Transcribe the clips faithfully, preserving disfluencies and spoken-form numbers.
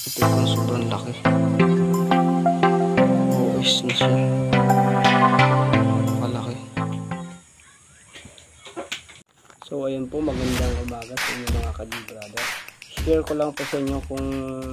Ito yung sobrang laki. O S na siya. Malaki. So ayun po, magandang umaga sa inyo mga ka-G brother. Share ko lang po sa inyo kung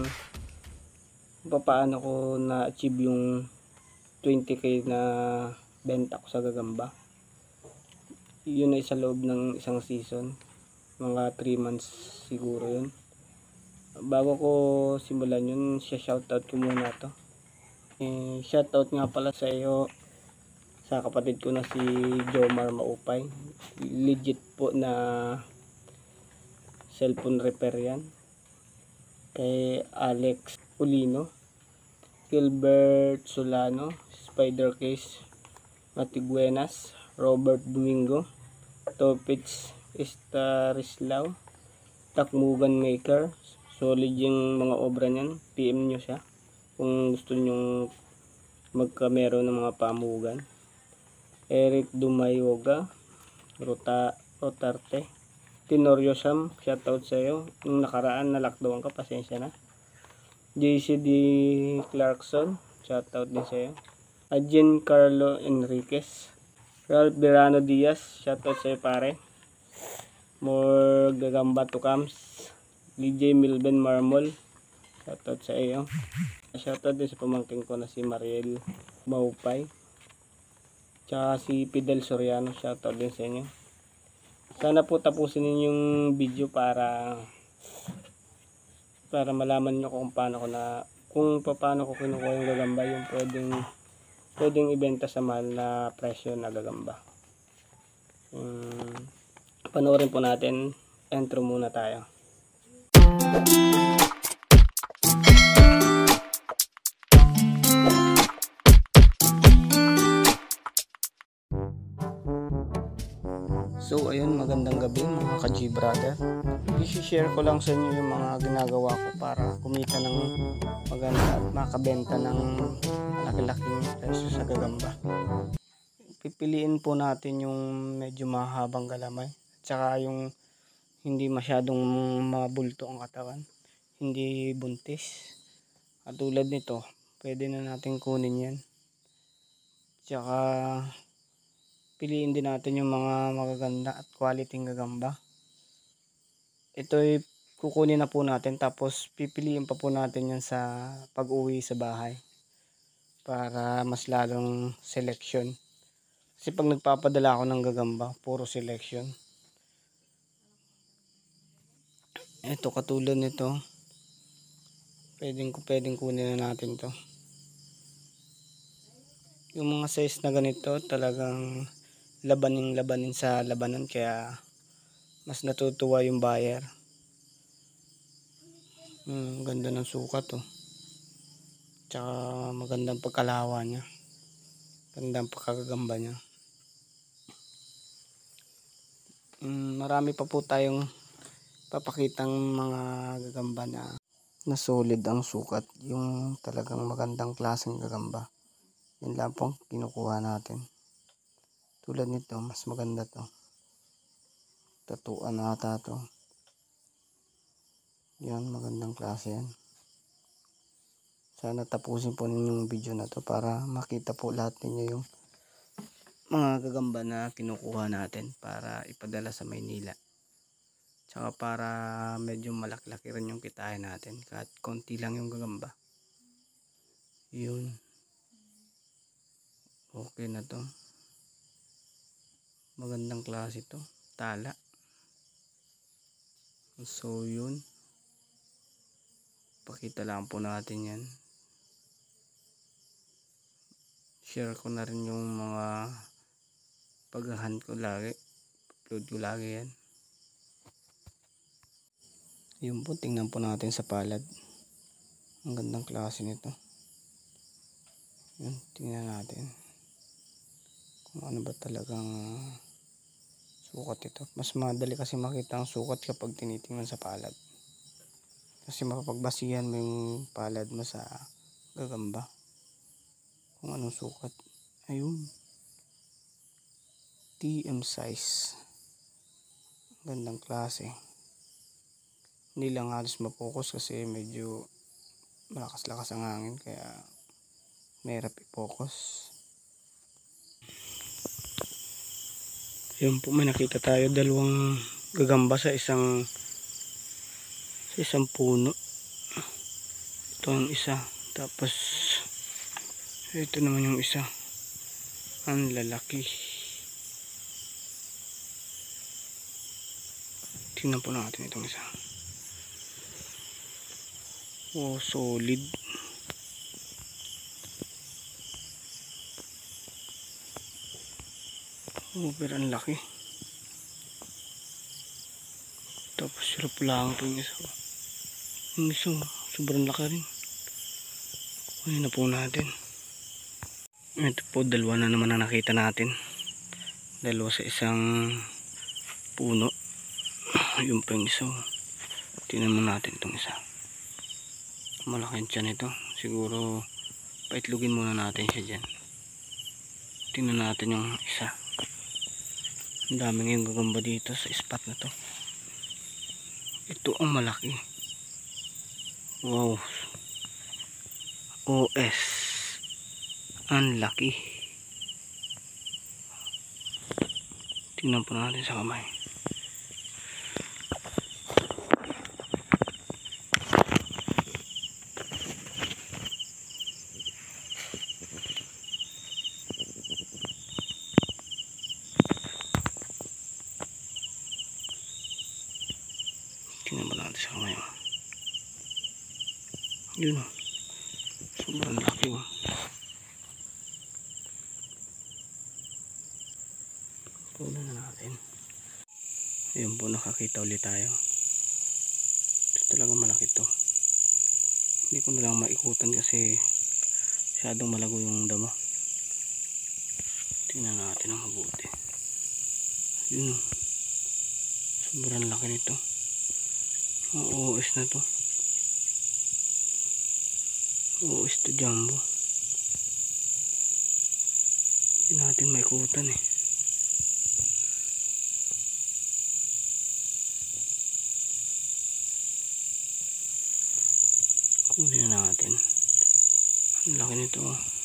paano ko na-achieve yung twenty K na benta ko sa gagamba. Yun ay sa loob ng isang season, mga three months siguro yun. Bago ko simulan yun, shoutout ko muna to. Eh, shoutout nga pala sa iyo, sa kapatid ko na si Jomar Maupay. Legit po na cellphone repair yan. Kay Alex Ulino, Gilbert Solano, Spider Case Matiguenas, Robert Domingo, Topits Estarislao, Takmugan Maker. Solid yung mga obra niyan. P M nyo siya kung gusto nyong magkamero ng mga pamugan. Eric Dumayoga, Rota, Rotarte, Tenorio Sam, shoutout sa iyo. Nung nakaraan na lockdown ka, pasensya na. J C D Clarkson, shoutout din sa iyo. Adjen Carlo Enriquez, Ralph Verano Diaz, shoutout sa iyo pare. More gagamba to comes. D J Milben Marmol, shoutout sa iyo. Shoutout din sa pamangkin ko na si Mariel Maupay. Tsaka si Fidel Soriano, shoutout din sa inyo. Sana po tapusin niyo yung video para para malaman nyo kung paano ko na kung paano ko kinukuha yung gagamba, yung pwedeng pwedeng ibenta sa mahal na presyo na gagamba. Um, panoorin po natin. Intro muna tayo. So ayun, magandang gabi mga ka-G brother. I-share ko lang sa inyo yung mga ginagawa ko para kumita ng maganda at makabenta ng malaki-laking presyo sa gagamba. Pipiliin po natin yung medyo mahabang galamay, tsaka yung hindi masyadong mabulto ang katawan, hindi buntis. Katulad nito, pwede na natin kunin yan. Tsaka piliin din natin yung mga magaganda at quality gagamba. Ito ay kukunin na po natin, tapos pipiliin pa po natin yan sa pag-uwi sa bahay para mas lalong selection. Kasi pag nagpapadala ako ng gagamba, puro selection. Ito katulad nito, pwedeng, pwedeng kunin na natin to. Yung mga size na ganito talagang labanin labanin sa labanan, kaya mas natutuwa yung buyer. Hmm, ganda ng sukat to. Tsaka magandang pagkalawa niya. Gandang pagkagagamba niya. Hmm, marami pa po tayong papakitang mga gagamba na na solid ang sukat, yung talagang magandang klaseng gagamba. Yan lang pong kinukuha natin. Tulad nito, mas maganda to. Tatuan ata to. Yan, magandang klase yan. Sana tapusin po ninyo yung video na to para makita po lahat ninyo yung mga gagamba na kinukuha natin para ipadala sa Maynila. Tsaka para medyo malaki-laki rin yung kitain natin kahit konti lang yung gagamba. Yun. Okay na to. Magandang klase to. Tala. So yun. Pakita lang po natin yan. Share ko na rin yung mga paghahan ko lagi. Upload ko lagi yan. Yun po, tingnan po natin sa palad. Ang gandang klase nito. Yun, tingnan natin kung ano ba talagang sukat ito. Mas madali kasi makita ang sukat kapag tinitingnan sa palad. Kasi mapapagbasihan mo yung palad mo sa gagamba kung anong sukat. Ayun, T M size. Gandang klase. Hindi lang halos mapokus kasi medyo malakas-lakas ang hangin kaya mahirap i-focus. Yun po, may nakita tayo dalawang gagamba sa isang sa isang puno. Ito ang isa, tapos ito naman yung isa, ang lalaki. Tingnan po natin itong isa. Oh, solid. Oh, pero ang laki. Tapos sirap lang ito yung isa. Yung isa, sobrang laki rin. Kunin na po natin. Ito po, dalawa na naman na nakita natin. Dalawa sa isang puno. Yung pa yung isa. Tingnan mo natin itong isa. Malaki ang tiyan ito. Siguro paitlugin muna natin siya dyan. Tingnan natin yung isa. Ang daming yung gagamba dito sa spot na to. Ito ang malaki. Wow. O S. Ang laki. Tingnan po natin sa kamay. Tingnan mo natin sa kamay. Yun o. Sobrang laki o. Puno na natin. Ayun po, nakakita ulit tayo. Ito talaga malaki to. Hindi ko na lang maikutan kasi masyadong malago yung damo. Tingnan natin ang mabuti. Yun o. Sobrang laki nito. Ang O S na to. O S to jumbo. Hindi natin maikutan eh. Kunin na natin. Ang laki nito.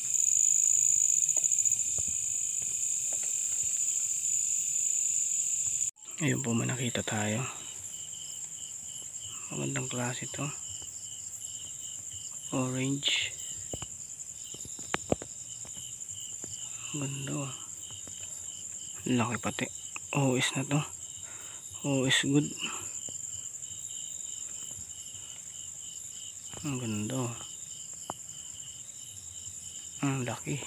Ayun po, may nakita tayo. Magandang klase ito. Orange. Ganda. Laki pati. O S na to. O S good. Ang ganda. Ang laki.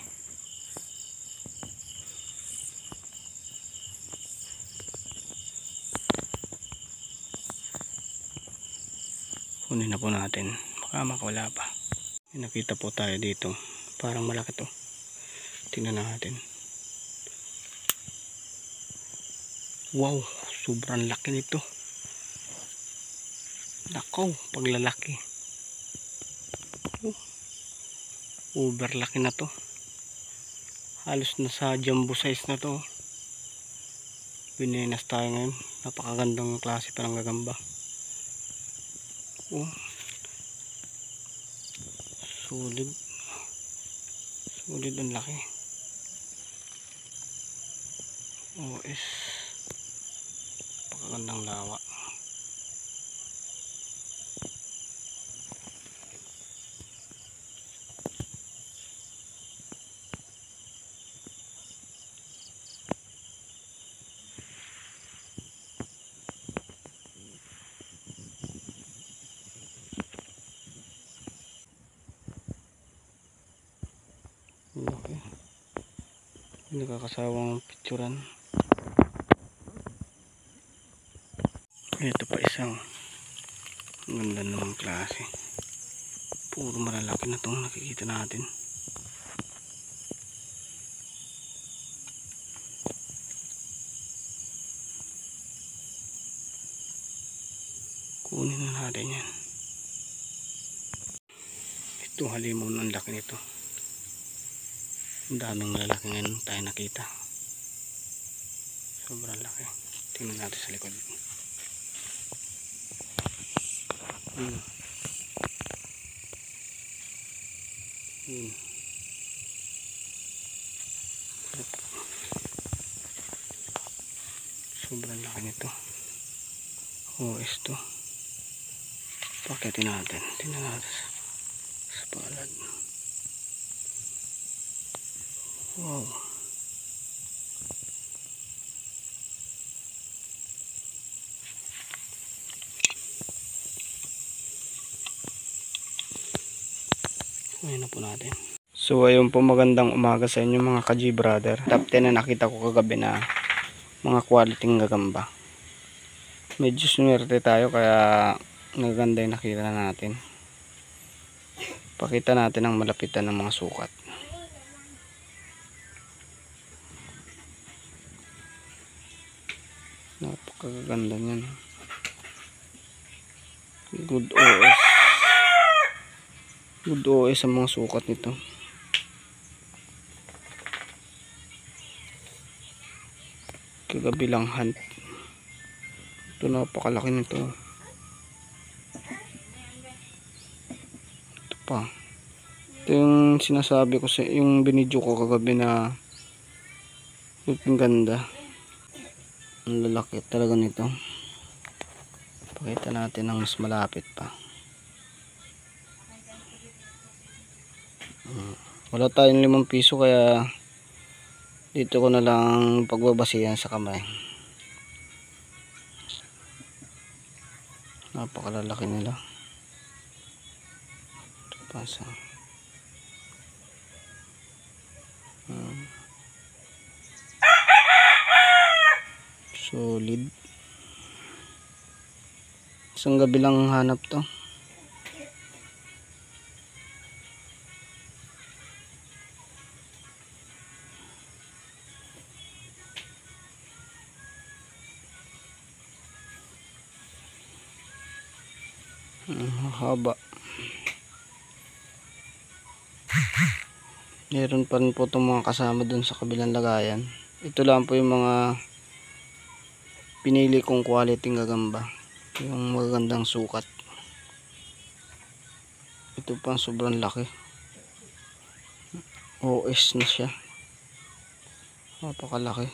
Kunin na po natin. Baka makawala pa. May nakita po tayo dito. Parang malaki to. Tingnan natin. Wow, sobrang laki nito. Nakaw, paglalaki. Oh, overlaki na to. Halos na sa jumbo size na to. Binenas tayo ngayon. Napakagandang klase pa ng gagamba. Oh, solid. Solid ang laki. O S. Napakagandang lawa. Laki. Nakakasawang picturan. Ito pa isang ganda namang klase. Puro malalaki na itong nakikita natin. Kunin na natin yan. Ito halimon, ang laki nito. Ang daming malalaki ngayon tayo nakita. Sobrang laki. Tingnan natin sa likod. Hmm. Hmm. Sobrang laki nito. O S to. Pakitin natin. Tingnan natin sa palad. Wow. Ngayon na po natin. So ayun po, magandang umaga sa inyo mga ka-G brother. Top ten na nakita ko kagabi na mga quality gagamba. Medyo swerte tayo kaya naganda yung nakita na natin. Pakita natin ang malapitan ng mga sukat. Napakaganda niyan. Good O S. Good O S ang mga sukat nito. Kagabilang hunt. Ito, napakalaki nito. Ito pa. Ito yung sinasabi ko sa yung binidyo ko kagabi na yung ganda. Ang lalaki talaga nito. Pakita natin ang mas malapit pa. Wala tayong limang piso kaya dito ko na lang pagbabasihan sa kamay. Napakalalaki nila. Ito pa sa hmm. Solid. Isang gabi lang hanap to. Haba. Meron pa rin po itong mga kasama dun sa kabilang lagayan. Ito lang po yung mga pinili kong quality gagamba. Yung magagandang sukat. Ito pa sobrang laki. O S na siya. Napakalaki.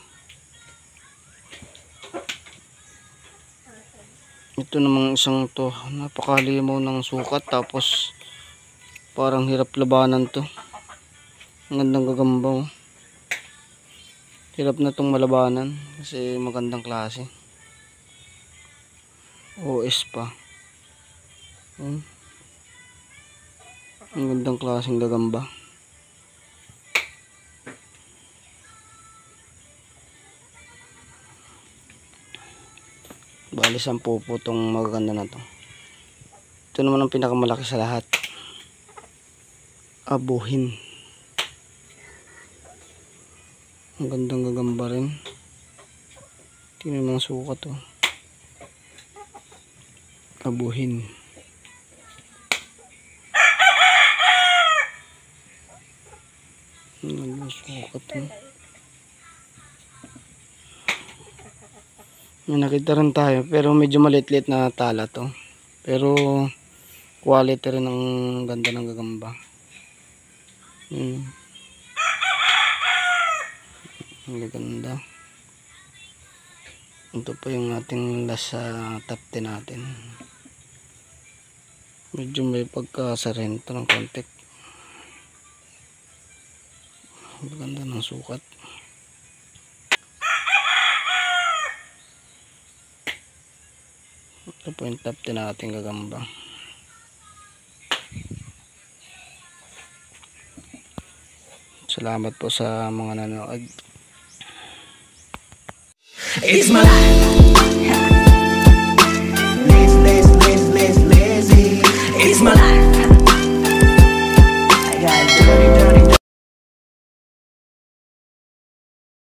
Ito namang isang to, napakalimaw ng sukat, tapos parang hirap labanan to. Ang gandang gagamba. Hirap na tong malabanan kasi magandang klase. O S pa. Hmm. Ang gandang klaseng gagamba. Bali sampu po itong magaganda na to. Ito naman ang pinakamalaki sa lahat. Abuhin. Ang gandang gagamba rin. Tingnan mga sukat to. Abuhin. Ang gandang sukat to. May nakita rin tayo pero medyo maliit-liit na tala to, pero quality rin ang ganda ng gagamba. hmm. Ang ganda. Ito pa yung ating last sa top ten natin. Medyo may pagkasarento ng konti. Ang ganda ng sukat. Ito po yung top ten natin gagamba. Salamat po sa mga nanood. It's my life.